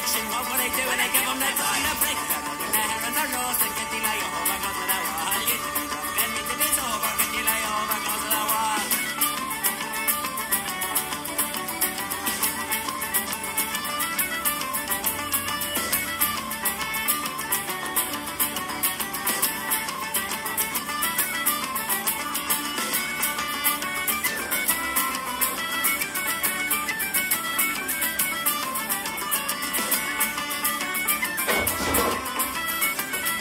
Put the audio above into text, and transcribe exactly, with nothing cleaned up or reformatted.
fiction. What will they do when they give them their time to flick?